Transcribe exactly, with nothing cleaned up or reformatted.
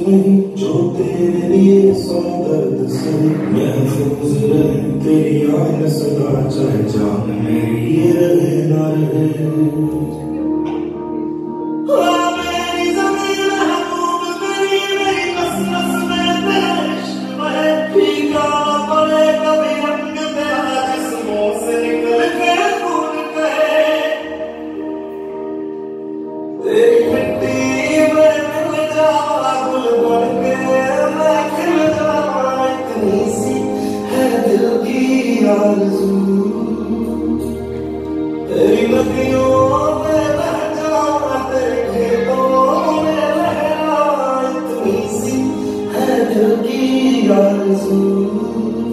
नहीं जो तेरे लिए सौ दर्द से महफूज रहे तेरी याद सदा, चाहे जान मेरी ये रहे ना रहे। तेरी नदियों में बह जाऊं, तेरे खेतों में लहरा, इतनी सी है दिल की आरज़ू।